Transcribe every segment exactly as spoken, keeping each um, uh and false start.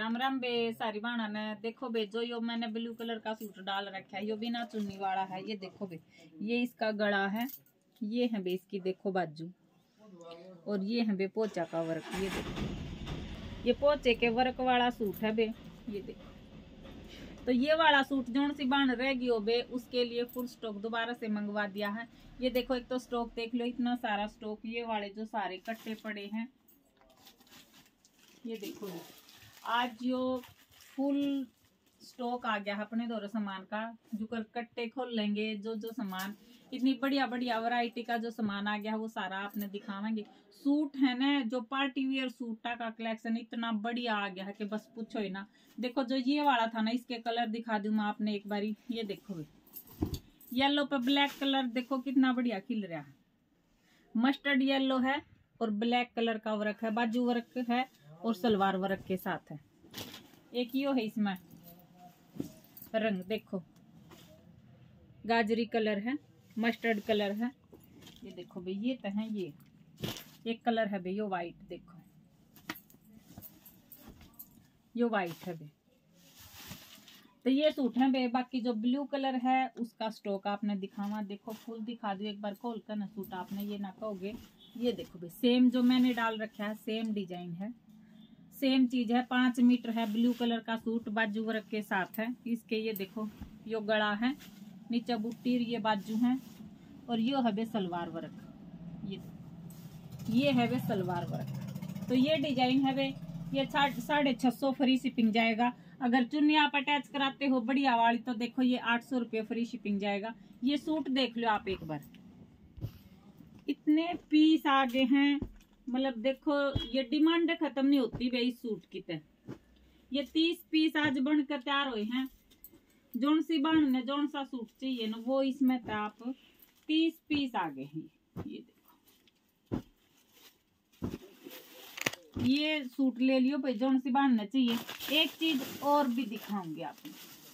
राम राम बे सारी बाणा ने। देखो बे जो यो मैंने ब्लू कलर का सूट डाल रखा है, यो बिना चुन्नी वाला है। ये देखो बे, ये इसका गला है, ये है बे इसकी देखो बाजू, और ये है बे पोचा का वर्क। ये देखो, ये पोचे के वर्क वाला सूट है बे। ये देखो, तो ये वाला सूट जोन सी बाण रहेगी हो बे, उसके लिए फुल स्टॉक दोबारा से मंगवा दिया है। ये देखो, एक तो स्टॉक देख लो, इतना सारा स्टॉक। ये वाले जो सारे कट्टे पड़े हैं, ये देखो बे, आज यो फुल स्टॉक आ गया है अपने दौरे सामान का। जो कर कट्टे खोल लेंगे, जो जो सामान इतनी बढ़िया बढ़िया वैरायटी का जो सामान आ गया है वो सारा आपने दिखावेंगे। सूट है ना, जो पार्टी वेयर सूटा का कलेक्शन इतना बढ़िया आ गया है कि बस पूछो ही ना। देखो, जो ये वाला था ना, इसके कलर दिखा दूं मैं आपने एक बारी। ये देखो भाई, येलो पे ब्लैक कलर देखो कितना बढ़िया खिल रहा है। मस्टर्ड येलो है और ब्लैक कलर का वर्क है, बाजू वर्क है और सलवार वर्क के साथ है। एक यो है इसमें रंग, देखो गाजरी कलर है, मस्टर्ड कलर है। ये देखो भाई, ये तो है। ये एक कलर है भाई, यो वाइट, देखो यो वाइट है भाई। तो ये सूट है भाई। बाकी जो ब्लू कलर है उसका स्टॉक आपने दिखावा। देखो फुल दिखा दो एक बार खोल कर ना सूट, आपने ये ना कहोगे। ये देखो भाई, सेम जो मैंने डाल रखा है, सेम डिजाइन है, सेम चीज है। पांच मीटर है, ब्लू कलर का सूट, बाजू वर्क के साथ है इसके। ये देखो, यो गला है, नीचे बुट्टी, ये बाजू है, और यो है बे सलवार वर्क। ये ये है बे सलवार वर्क। तो ये डिजाइन है बे, ये साढ़े छह सौ फ्री शिपिंग जाएगा। अगर चुन्नी आप अटैच कराते हो बढ़िया वाली, तो देखो ये आठ सौ रुपये फ्री शिपिंग जाएगा। ये सूट देख लो आप एक बार, इतने पीस आगे हैं, मतलब देखो ये डिमांड खत्म नहीं होती भाई इस सूट की। तो ये तीस पीस आज बनकर तैयार हुए हैं। जोन सी बन ने जोन सा सूट चाहिए ना, वो इसमें तो आप तीस पीस आगे हैं। ये देखो, ये सूट ले लियो भाई, जोन सी बन चाहिए। एक चीज और भी दिखाऊंगी आपको,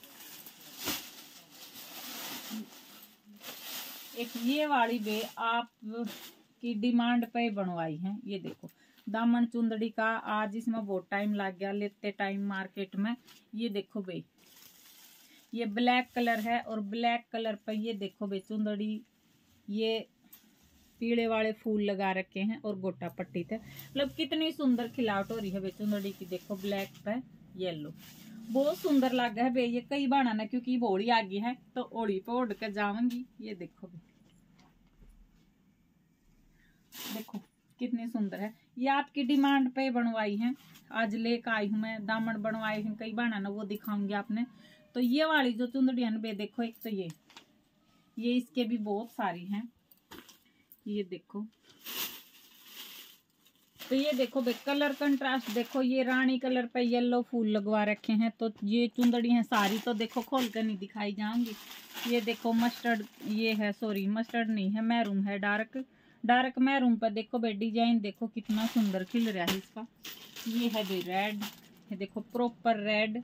एक ये वाली बे आप की डिमांड पे बनवाई है। ये देखो, दामन चुंदड़ी का आज इसमें बहुत टाइम लग गया लेते टाइम मार्केट में। ये देखो भाई, ये ब्लैक कलर है और ब्लैक कलर पर ये देखो भाई चुंदड़ी, ये पीले वाले फूल लगा रखे हैं और गोटा पट्टी थे। मतलब कितनी सुंदर खिलावट हो रही है भाई चुंदड़ी की। देखो ब्लैक पे येलो, बहुत सुंदर लग रहा है भाई। ये कई बार ना, क्योंकि बोड़ी आ गई है तो ओड़ी पे ओढ़ कर जाऊंगी। ये देखो भाई, देखो कितनी सुंदर है। ये आपकी डिमांड पे बनवाई है, आज लेकर आई हूं मैं। दामन बनवाए हैं कई बार ना, वो दिखाऊंगी आपने। तो ये वाली जो चुंदड़ी है ना, देखो एक तो ये ये इसके भी बहुत सारी हैं। ये देखो, तो ये देखो भाई कलर कंट्रास्ट देखो, ये रानी कलर पे येलो फूल लगवा रखे हैं। तो ये चुंदड़ी है सारी, तो देखो खोल कर नहीं दिखाई जाऊंगी। ये देखो मस्टर्ड, ये है सॉरी मस्टर्ड नहीं है, मैरून है, डार्क डार्क मैरून पर देखो भाई डिजाइन देखो कितना सुंदर खिल रहा है इसका। ये है भाई रेड, ये देखो प्रॉपर रेड।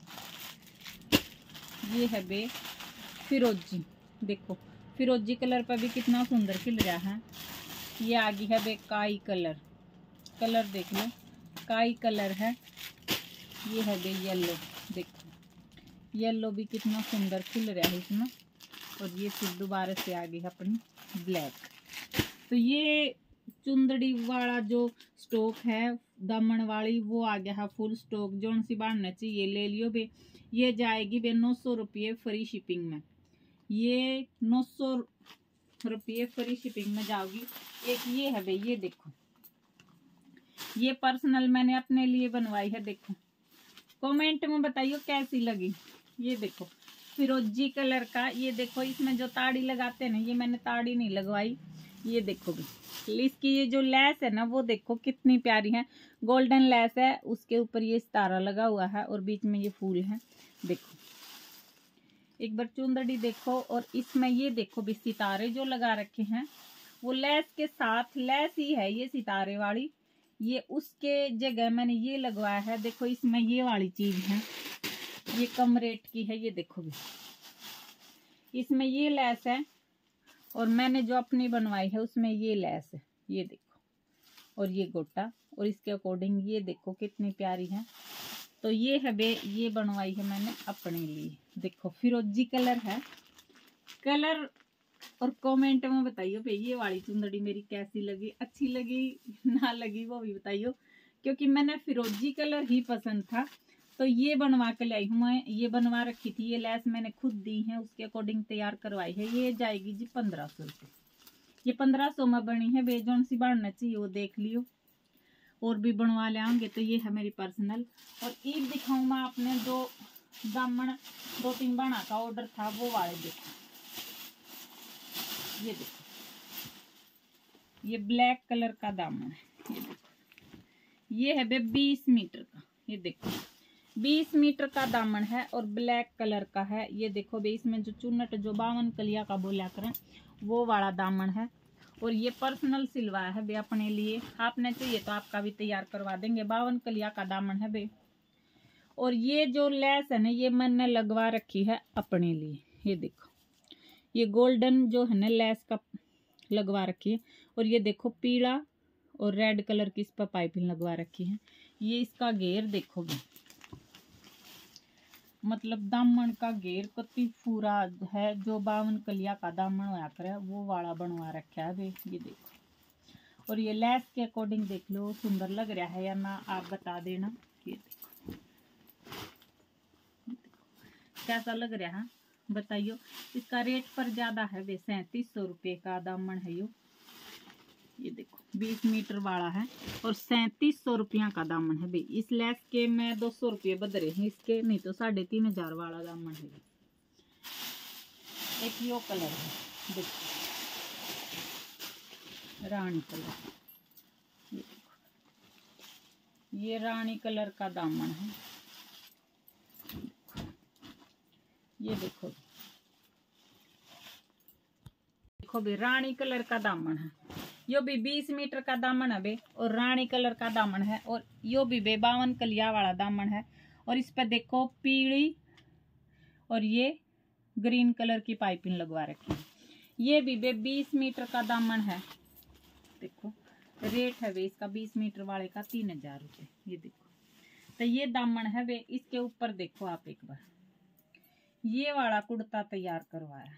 ये है भाई फिरोजी, देखो फिरोजी कलर पर भी कितना सुंदर खिल रहा है। ये आगे है भाई काई कलर, कलर देख लो काई कलर है। ये है भाई येलो, देखो येलो भी कितना सुंदर खिल रहा है इसमें। और ये फिर दोबारा से आ गई है अपनी ब्लैक। तो ये चुंदड़ी वाला जो स्टॉक है दामन वाली, वो आ गया है फुल स्टॉक। जोन सी बाढ़ना चाहिए ले लियो बे। ये जाएगी बे नौ सौ रुपये फ्री शिपिंग में। ये नौ सौ रुपये फ्री शिपिंग में जाओगी। एक ये है भाई, ये देखो ये पर्सनल मैंने अपने लिए बनवाई है। देखो कमेंट में बताइए कैसी लगी। ये देखो फिरोजी कलर का, ये देखो इसमें जो ताड़ी लगाते हैं ना, ये मैंने ताड़ी नहीं लगवाई। ये देखो भाई इसकी ये जो लेस है ना, वो देखो कितनी प्यारी है, गोल्डन लेस है। उसके ऊपर ये सितारा लगा हुआ है और बीच में ये फूल है। देखो एक बार चुंदड़ी देखो, और इसमें ये देखो भी सितारे जो लगा रखे हैं वो लेस के साथ, लेस ही है ये सितारे वाली। ये उसके जगह मैंने ये लगवाया है। देखो इसमें ये वाली चीज है, ये कम रेट की है। ये देखो भी इसमें ये लेस है, और मैंने जो अपनी बनवाई है उसमें ये लेस है। ये देखो, और ये गोटा, और इसके अकॉर्डिंग ये देखो कितनी प्यारी है। तो ये है बे, ये बनवाई है मैंने अपने लिए। देखो फिरोजी कलर है, कलर और कमेंट में बताइयो भाई ये वाली चुंदड़ी मेरी कैसी लगी, अच्छी लगी ना लगी वो भी बताइयो, क्योंकि मैंने फिरोजी कलर ही पसंद था तो ये बनवा के लाई हूँ मैं। ये बनवा रखी थी, ये लेस मैंने खुद दी है, उसके अकॉर्डिंग तैयार करवाई है। ये जाएगी जी पंद्रह सौ रुपये। ये पंद्रह सौ में बनी है, बेजोन सी बनना चाहिए वो देख लियो, और भी बनवा ले आएंगे। तो ये है मेरी पर्सनल। और ईद दिखाऊँ मैं आपने जो दामन दो तीन बना का ऑर्डर था वो वाले देखो, ये देखो ये ब्लैक कलर का दामन है, ये देखो ये है बे बीस मीटर का, ये देखो बीस मीटर का दामन है और ब्लैक कलर का है। ये देखो बे इसमें जो चुन्नट जो बावन कलिया का बोला करें वो वाला दामन है। और ये पर्सनल सिलवाया है बे अपने लिए, आपने चाहिए तो आपका भी तैयार करवा देंगे। बावन कलिया का दामन है बे। और ये जो लेस है ना ये मैंने लगवा रखी है अपने लिए, ये देखो ये गोल्डन जो है ना लेस का लगवा रखी है। और ये देखो पीला और रेड कलर की इस पर पाइपिंग लगवा रखी है। ये इसका घेर देखो भी, मतलब दामन का घेर कति पूरा है, जो बावन कलिया का दामन होया करे वो वाला बनवा रखा है बे, ये देखो। और ये लेस के अकॉर्डिंग देख लो सुंदर लग रहा है या ना, आप बता देना। ये देखो, कैसा लग रहा है बताइयो। इसका रेट पर ज्यादा है बे, सैंतीस सौ रुपये का दामन है यो। ये देखो बीस मीटर वाला है और सैंतीस सौ रुपया का दामन है बे। इस लेस के मैं दो सौ रुपये बदले हैं इसके, नहीं तो साढ़े तीन हजार वाला दामन है। एक यो कलर है देखो रानी कलर, ये देखो ये रानी कलर का दामन है। ये देखो देखो बे रानी कलर का दामन है, यो भी बीस मीटर का दामन है बे और रानी कलर का दामन है। और यो भी बे बावन कलिया वाला दामन है। और इस पर देखो पीली और ये ग्रीन कलर की पाइपिंग लगवा रखी है। ये भी बे बीस मीटर का दामन है। देखो रेट है बे इसका बीस मीटर वाले का तीन हजार रुपये। ये देखो तो ये दामन है बे। इसके ऊपर देखो आप एक बार ये वाला कुर्ता तैयार करवाया,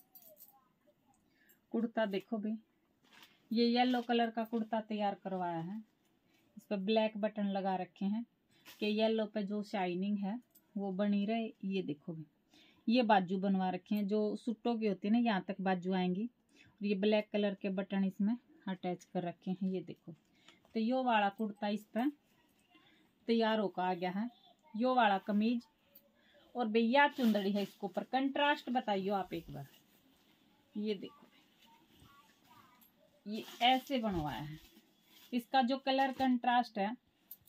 कुर्ता देखो बे ये येलो कलर का कुर्ता तैयार करवाया है। इस पर ब्लैक बटन लगा रखे हैं कि येलो पे जो शाइनिंग है वो बनी रहे। ये देखो भी ये बाजू बनवा रखे हैं जो सूटों की होती है ना, यहाँ तक बाजू आएंगी। और ये ब्लैक कलर के बटन इसमें अटैच कर रखे हैं। ये देखो तो यो वाला कुर्ता इस पर तैयार होकर आ गया है, यो वाला कमीज और भैया चुंदड़ी है। इसके ऊपर कंट्रास्ट बताइयो आप एक बार। ये देखो ये ऐसे बनवाया है। इसका जो कलर कंट्रास्ट है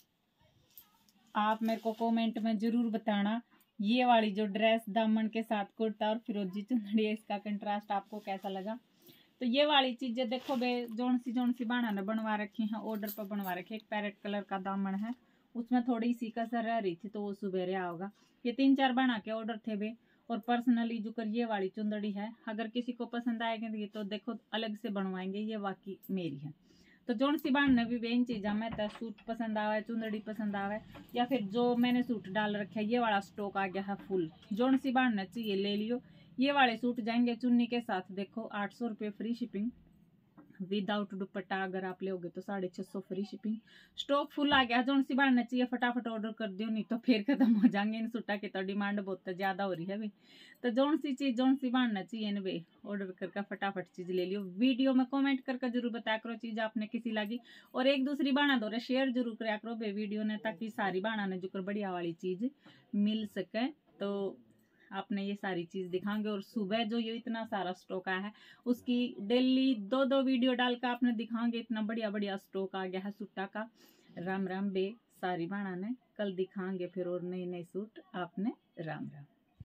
आप मेरे को कमेंट में जरूर बताना। ये वाली जो ड्रेस दामन के साथ कुर्ता और फिरोजी चुंदड़ी है, इसका कंट्रास्ट आपको कैसा लगा। तो ये वाली चीजें देखो बे जोन सी जोन सी बाना ने बनवा रखी हैं, ऑर्डर पर बनवा रखी है। एक पैरेट कलर का दामन है, उसमें थोड़ी सी कसर रह रही थी तो वो सुबेरे होगा। ये तीन चार बना के ऑर्डर थे बे। और पर्सनली जो कर ये वाली चुंदड़ी है, अगर किसी को पसंद आएगी तो देखो अलग से बनवाएंगे, ये वाकई मेरी है। तो जोन सी बांधने भी बेन चीज़ा मैं तो सूट पसंद आवे, चुंदड़ी पसंद आवे, या फिर जो मैंने सूट डाल रखा है ये वाला स्टॉक आ गया है फुल, जोन सी बांधना चाहिए ले लियो। ये वाले सूट जाएंगे चुन्नी के साथ, देखो आठ सौ रुपये फ्री शिपिंग विदाउट दुपट्टा अगर आप लोगे तो साढ़े छः सौ फ्री शिपिंग। स्टॉक फुल आ गया, जोन सी बांधना चाहिए फटाफट ऑर्डर कर दियो, नहीं तो फिर खत्म हो जाएंगे इन सूटा की। तो डिमांड बहुत ज्यादा हो रही है भाई, तो जोन सी चीज जोन सी बांधना चाहिए ना भाई, ऑर्डर करके फटाफट चीज ले लियो। वीडियो में कमेंट करके जरूर बताया करो चीज आपने किसी लगी, और एक दूसरी बाना दो रहे शेयर जरूर कराया करो भाई वीडियो ने, ताकि सारी बाना ने जो बढ़िया वाली चीज मिल सके। तो आपने ये सारी चीज दिखाएंगे। और सुबह जो ये इतना सारा स्टॉक आया है उसकी डेली दो दो वीडियो डालकर आपने दिखाएंगे। इतना बढ़िया बढ़िया स्टॉक आ गया है सूटा का। राम राम बे सारी बाणा ने, कल दिखाएंगे फिर और नए नए सूट आपने। राम राम।